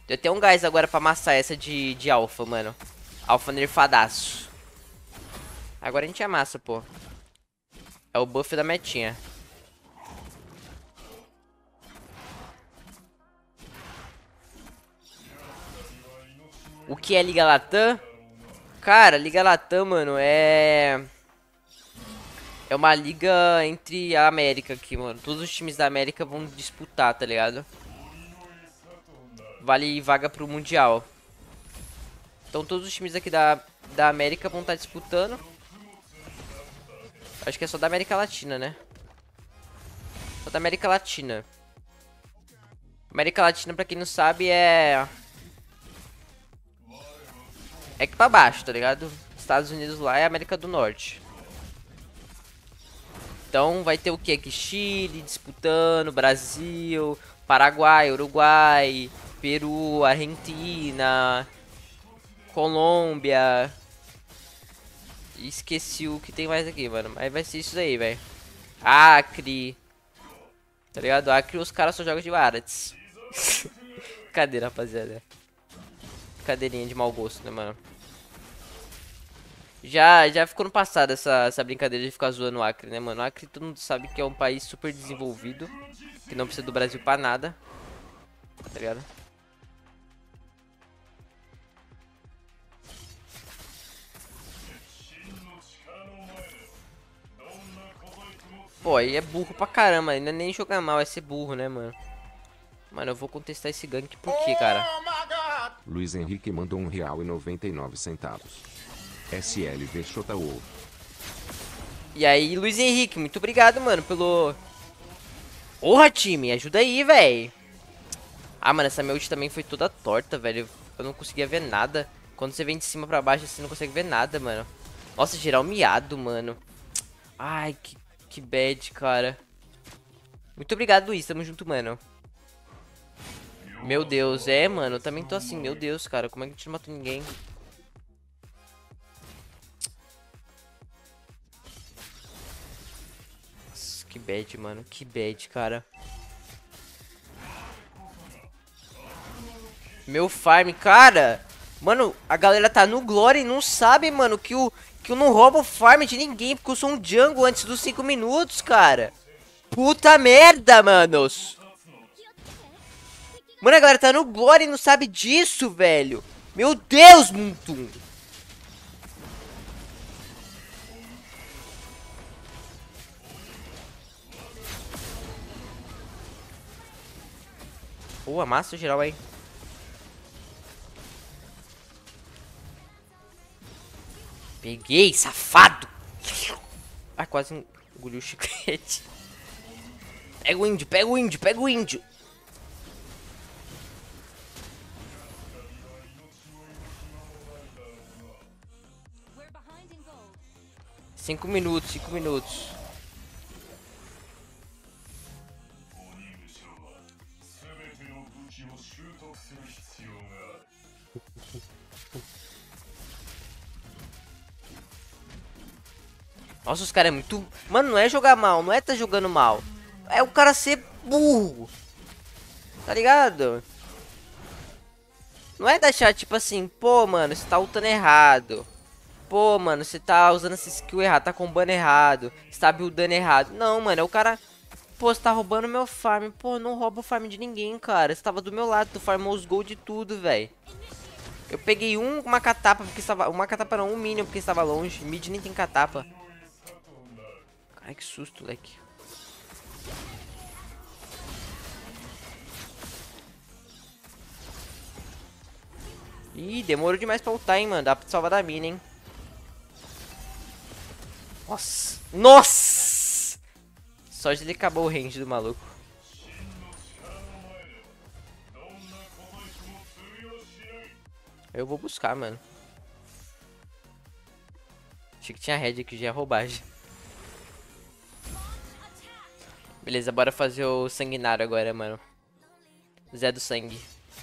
Deu até um gás agora pra amassar essa de alfa, mano. Alfa nerfadaço. Agora a gente amassa, pô. É o buff da metinha. O que é Liga Latam? Cara, Liga Latam, mano, é uma liga entre a América aqui, mano. Todos os times da América vão disputar, tá ligado? Vale vaga pro Mundial. Então todos os times aqui da América vão estar disputando. Acho que é só da América Latina, né? Só da América Latina. América Latina, pra quem não sabe, é que pra baixo, tá ligado? Estados Unidos lá é América do Norte. Então vai ter o que aqui? Chile disputando, Brasil, Paraguai, Uruguai, Peru, Argentina, Colômbia. Esqueci o que tem mais aqui, mano. Mas vai ser isso daí, velho. Acre. Tá ligado? Acre os caras só jogam de Barats. Brincadeira, rapaziada. Brincadeirinha de mau gosto, né, mano? Já ficou no passado essa brincadeira de ficar zoando o Acre, né, mano? O Acre todo mundo sabe que é um país super desenvolvido. Que não precisa do Brasil pra nada. Tá ligado? Pô, aí é burro pra caramba. Ainda nem jogar mal, é ser burro, né, mano? Mano, eu vou contestar esse gank por quê, cara? Luiz Henrique mandou R$1,99. SLV Shotao. E aí, Luiz Henrique, muito obrigado, mano, pelo... Porra, time, ajuda aí, velho. Ah, mano, essa minha ult também foi toda torta, velho. Eu não conseguia ver nada. Quando você vem de cima pra baixo, você não consegue ver nada, mano. Nossa, geral miado, mano. Ai, que bad, cara. Muito obrigado, Luiz. Tamo junto, mano. Meu Deus, mano. Eu também tô assim. Meu Deus, cara. Como é que a gente não matou ninguém? Nossa, que bad, mano. Que bad, cara. Meu farm, cara. Mano, a galera tá no Glory e não sabe, mano, que eu não roubo o farm de ninguém, porque eu sou um jungle antes dos 5 minutos, cara. Puta merda, manos. Mano, a galera tá no Glory e não sabe disso, velho. Meu Deus, Muntum. Pô, amassa geral aí. Peguei, safado. Ah, quase engoliu o chiclete. Pega o índio, pega o índio, pega o índio. Cinco minutos, 5 minutos. Nossa, os caras é muito... Mano, não é jogar mal, não é tá jogando mal. É o cara ser burro. Tá ligado? Não é deixar tipo assim, pô, mano, você tá ultando errado. Pô, mano, você tá usando essa skill errado, tá combando errado. Você tá buildando errado. Não, mano, é o cara... Pô, você tá roubando meu farm. Pô, não rouba o farm de ninguém, cara. Você tava do meu lado, tu farmou os gold de tudo, velho. Eu peguei uma catapa porque estava... Uma catapa não, um minion porque estava longe. Mid nem tem catapa. Ai, que susto, leque. Ih, demorou demais pra ultar, hein, mano. Dá pra salvar da mina, hein. Nossa. Nossa! Só de ele acabou o range do maluco. Eu vou buscar, mano. Achei que tinha red aqui, já é roubagem. Beleza, bora fazer o sanguinário agora, mano. Zé do sangue.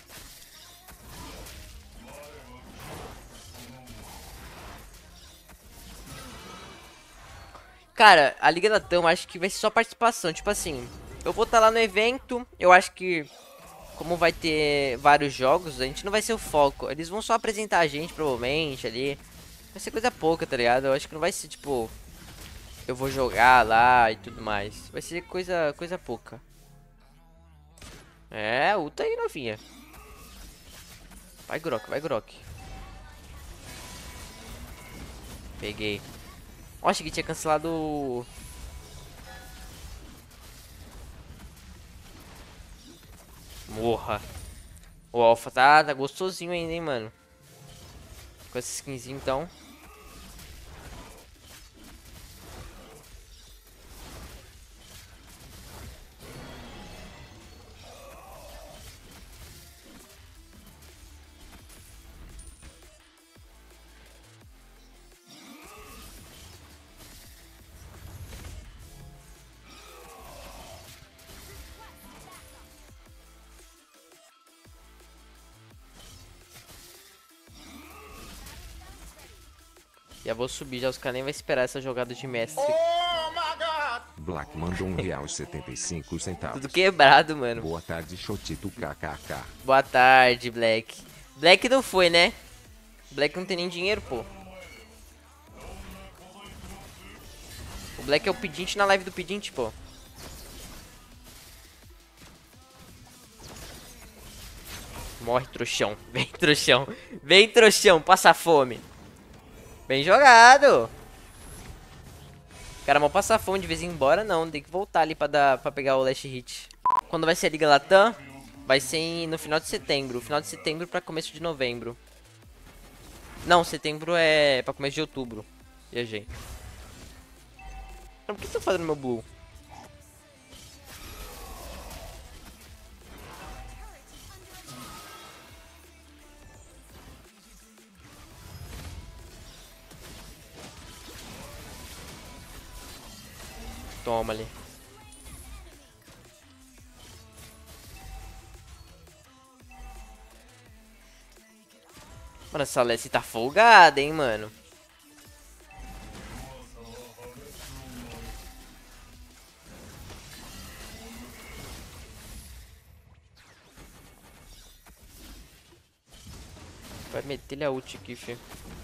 Cara, a Liga da Tama acho que vai ser só participação. Tipo assim, eu vou estar lá no evento. Eu acho que como vai ter vários jogos, a gente não vai ser o foco. Eles vão só apresentar a gente, provavelmente, ali. Vai ser coisa pouca, tá ligado? Eu acho que não vai ser, tipo... Eu vou jogar lá e tudo mais. Vai ser coisa pouca. É, ulta aí, novinha. Vai, Grok, vai, Grok. Peguei. Ó, achei que tinha cancelado... Morra. O Alpha tá gostosinho ainda, hein, mano. Com essa skinzinha, então. Já vou subir, já os caras nem vai esperar essa jogada de mestre. Black mandou R$1,75. Tudo quebrado, mano. Boa tarde, Chotito KKK. Boa tarde, Black. Black não foi, né? Black não tem nem dinheiro, pô. O Black é o pedinte na live do pedinte, pô. Morre, trouxão. Vem, trouxão. Vem, trouxão. Passa fome. Bem jogado. O cara mal passa fome de vez em embora, não. Tem que voltar ali pra pegar o last hit. Quando vai ser a Liga Latam? Vai ser no final de setembro. Final de setembro pra começo de novembro. Não, setembro é pra começo de outubro. Viajei. Por que você tá fazendo meu blue? Toma ali. Mano, essa Lessie tá folgada, hein, mano. Vai meter-lhe a ult aqui, filho.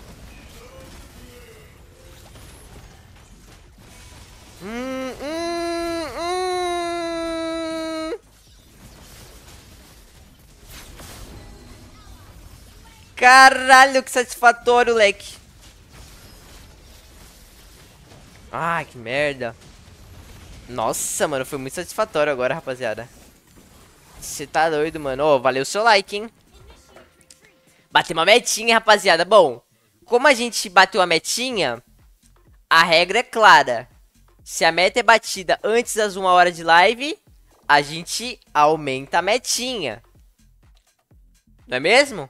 Caralho, que satisfatório, leque. Ai, que merda. Nossa, mano, foi muito satisfatório agora, rapaziada. Você tá doido, mano. Ô, valeu o seu like, hein. Bateu uma metinha, rapaziada. Bom, como a gente bateu a metinha, a regra é clara. Se a meta é batida antes das 1 hora de live, a gente aumenta a metinha. Não é mesmo?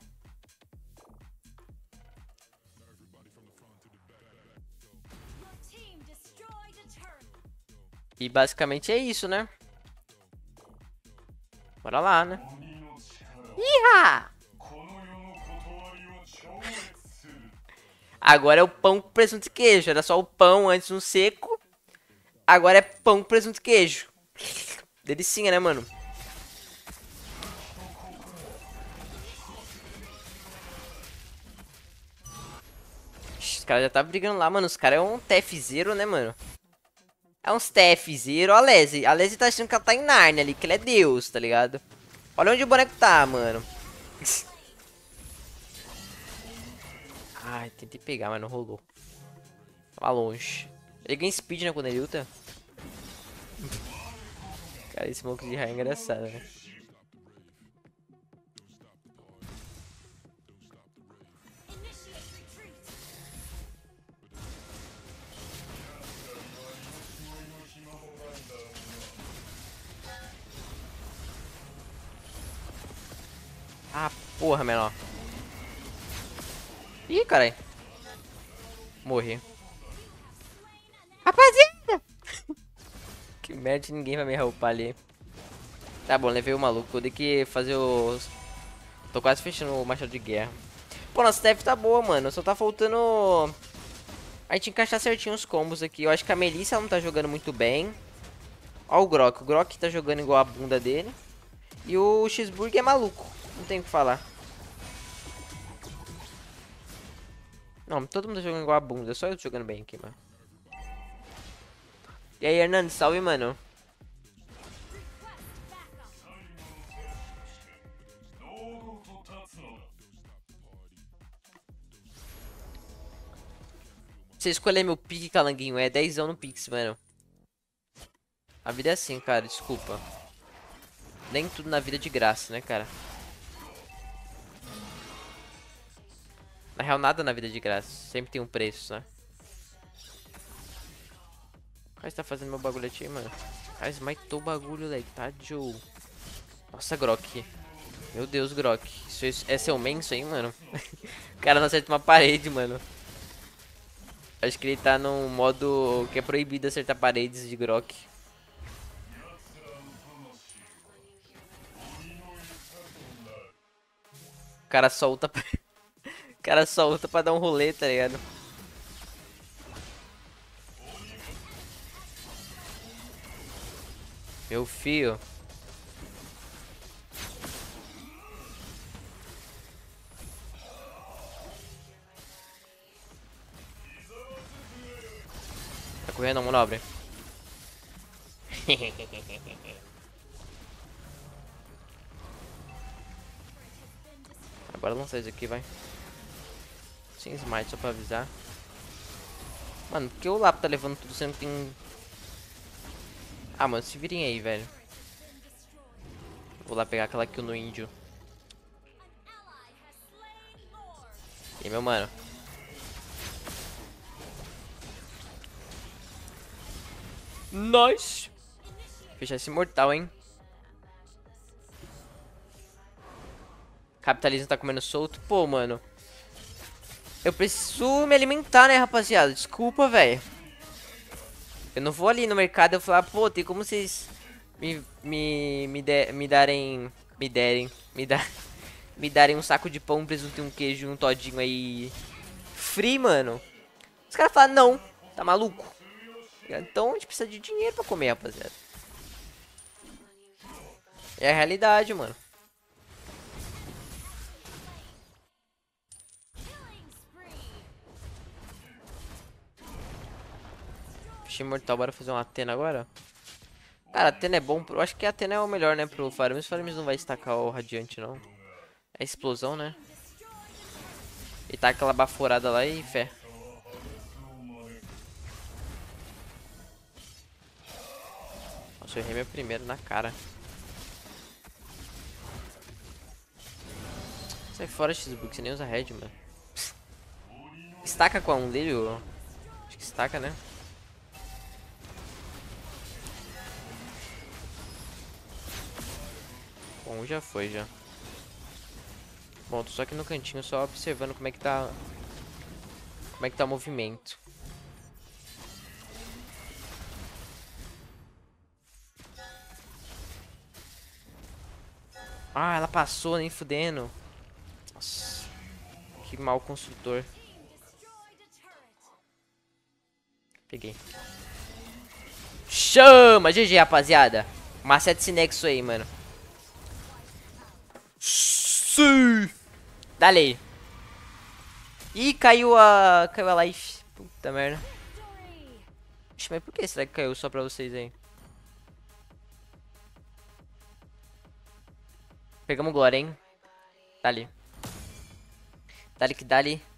E basicamente é isso, né? Bora lá, né? Iha! Agora é o pão com presunto e queijo. Era só o pão antes no seco. Agora é pão com presunto e queijo. Delicinha, né, mano? Os caras já tá brigando lá, mano. Os caras é um TF0, né, mano? É uns TF0. Ó a Leslie. A Leslie tá achando que ela tá em Narnia ali, que ela é Deus, tá ligado? Olha onde o boneco tá, mano. Ai, tentei pegar, mas não rolou. Tava longe. Ele ganha speed, né, quando ele luta. Cara, esse monk de raio é engraçado, né? Ah, porra, menor. Ih, carai. Morri. Rapaziada! Que merda, ninguém vai me roubar ali. Tá bom, levei o maluco. Vou ter que fazer os... Tô quase fechando o machado de guerra. Pô, nossa TF tá boa, mano. Só tá faltando... a gente encaixar certinho os combos aqui. Eu acho que a Melissa não tá jogando muito bem. Ó o Grok. O Grok tá jogando igual a bunda dele. E o Cheeseburger é maluco. Não tem o que falar. Não, todo mundo tá jogando igual a bunda. Só eu tô jogando bem aqui, mano. E aí, Hernando, salve, mano. Se eu escolher meu pique, calanguinho, é 10 no Pix, mano. A vida é assim, cara, desculpa. Nem tudo na vida é de graça, né, cara? Na real, nada na vida é de graça. Sempre tem um preço, né? O cara tá fazendo meu bagulho aqui, mano. Cara, smitou o bagulho, leg, tá, Joe? Nossa, Grok. Meu Deus, Grok. Isso é seu menso aí, mano? O cara não acerta uma parede, mano. Acho que ele tá num modo que é proibido acertar paredes de Grok. O cara solta pra... O cara solta pra dar um rolê, tá ligado? Meu filho. Tá correndo, manobre? Bora lançar isso aqui, vai. Sem smite, só pra avisar. Mano, por que o Lapo tá levando tudo sendo que tem... Ah, mano, se virem aí, velho. Vou lá pegar aquela kill no índio. E aí, meu mano. Nice! Fechar esse mortal, hein? Capitalismo tá comendo solto. Pô, mano. Eu preciso me alimentar, né, rapaziada? Desculpa, velho. Eu não vou ali no mercado e falar, pô, tem como vocês me darem... Me darem um saco de pão, um presunto e um queijo e um todinho aí free, mano. Os caras falam, não, tá maluco? Então a gente precisa de dinheiro pra comer, rapaziada. É a realidade, mano. Fechei mortal, bora fazer uma Atena agora? Cara, a Atena é bom, eu acho que a Atena é o melhor, né, pro Faramis. O Faramis não vai estacar o Radiante, não. É explosão, né? E tá aquela baforada lá e fé. Nossa, eu errei meu primeiro na cara. Sai fora, X-Book, você nem usa red, mano. Estaca com a 1 dele, ó. Acho que estaca, né? Bom, já foi, já. Bom, tô só aqui no cantinho, só observando como é que tá... Como é que tá o movimento. Ah, ela passou, nem fudendo. Nossa. Que mal construtor. Peguei. Chama! GG, rapaziada. Macete esse nexo aí, mano. Sim! Dale. Ih, caiu a life. Puta merda. Ixi, mas por que será que caiu só pra vocês aí? Pegamos glória, hein? Dali. Dali que dali.